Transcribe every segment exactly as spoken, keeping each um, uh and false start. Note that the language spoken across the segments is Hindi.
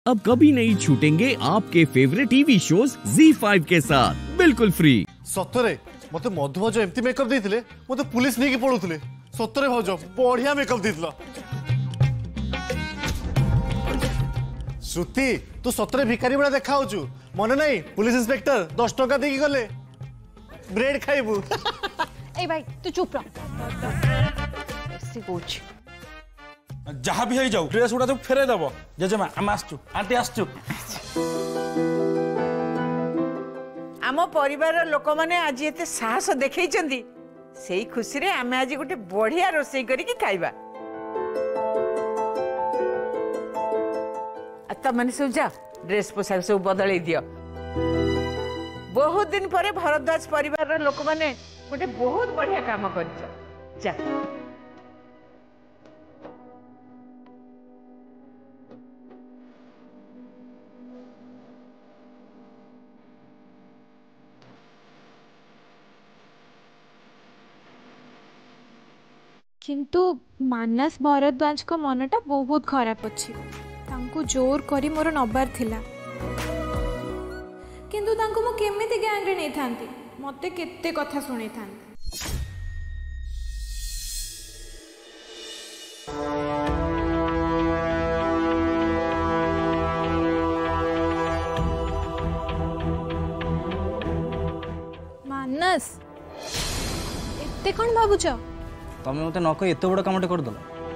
अब कभी नहीं छूटेंगे आपके favourite TV shows Zee five के साथ बिल्कुल फ्री। सतरे मते मधु भाज एमती मेकअप देथिले मते पुलिस नहीं की पळुथिले। सतरे भाज बढ़िया मेकअप देथिला। श्रुति तू सतरे भिखारी बड़ा देखा होचु मने नहीं पुलिस इंस्पेक्टर दस टका देकी गले ब्रेड खाइबू। ए भाई तू चुप रह। ऐसे कोच जहाँ भी जाऊ ड्रेस गुड़ा सब फेरे दब जेजेमा आम आसचु आंटी आसचु। आम परिवार लोक माने आज एते साहस देखैचंदी सेही खुशी रे आमे आज गोटे बढ़िया रोसई करी की खाइबा। त माने सब जा ड्रेस पोशाक सब बदलै दियो। बहुत दिन परे भरद्वाज परिवार लोक माने गोटे बहुत बढ़िया काम करछ। जा किंतु मानस भरद्वाज को मनटा बहुत खराब अच्छी तांको जोर करी मोर नबार थिला किंतु तांको मो केमिति गैंग रे नै थांती मते केते कथा सुनै थांती। मानस एते कोन भाबुछ तमें मत नक एत बड़ कमटे करदेल।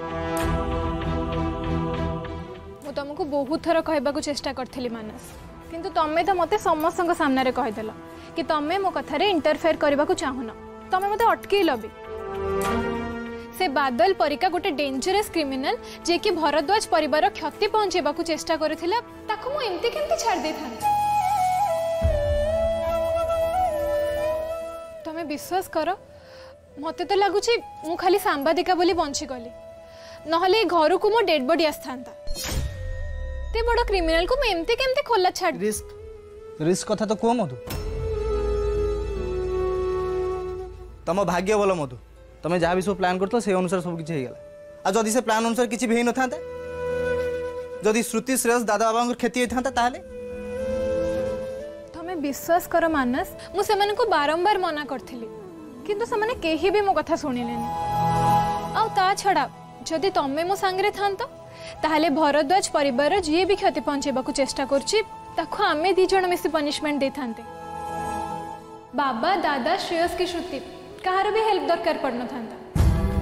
मु तुमको बहुत थर कहबा चेष्टा करी मानस किंतु तमें तो मते समस्त सामने कहीदेल कि तमें मो कथार इंटरफेयर करने को चाहून। तमें मते अटकेल भी से बादल परिका गोटे डेंजरस क्रिमिनल जे कि भरद्वाज परिवार क्षति पहुंचेबा को चेष्टा करथिला ताको मु एमती केमती छाड़ दे था। तमें विश्वास कर मते तो लगुच मु खाली सांबादिका बोली बंची गली नहले घर को मो डेड बॉडी आस्थांता ते बड़ क्रिमिनल को मैं एमते केमते खोला छाड़। रिस्क रिस्क कथा तो को मधु तम भाग्य बोल मधु तमें जहाँ भी सब प्लान करतो से अनुसार सब किछि हेगला। आ जदि से प्लान अनुसार किछि भी न थांता जदि श्रुति श्रेयस दादा बाबा खेती होई थांता ताले तमें विश्वास कर मानस मु से माने को बारंबार मना करथिली किंतु से माने केही भी मो कथा सुनिलेनी। आ ता छड़ा जदि तमे मो संगरे थांतो ताहले भरद्वाज परिवार जी भी क्षति पहुंचेबा को चेष्टा करछि ताको आमे दी जण मिसी पनिशमेंट दे थांते। बाबा दादा श्रेयस की श्रुति कहार भी हेल्प दरकार पड़न थांता।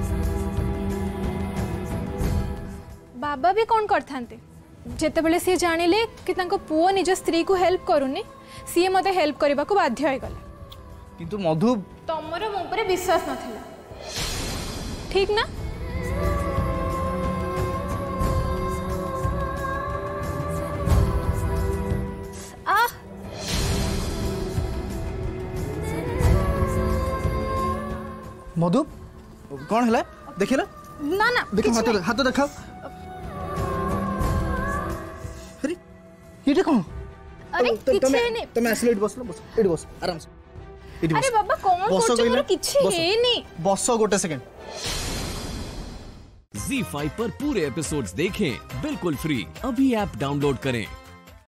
बाबा भी कोन करथांते जेते बेले सी जानिले कि तांको पुओ निज स्त्री को हेल्प करूनी सी मते हेल्प करबा को बाध्य होय गले किंतु मधु तमरो मो ऊपर विश्वास नथिला ठीक ना। आ मधु कौन है देखिला ना ना देखो हाथ हाथ दिखाओ। अरे ये कौन अरे किछ नहीं तुम एसलेट बस बस एडी बस आराम से। अरे बाबा कौन कोच मोर किछ है नहीं बस गोटे सेकंड। ज़ी फाइव पर पूरे एपिसोड्स देखें बिल्कुल फ्री। अभी ऐप डाउनलोड करें।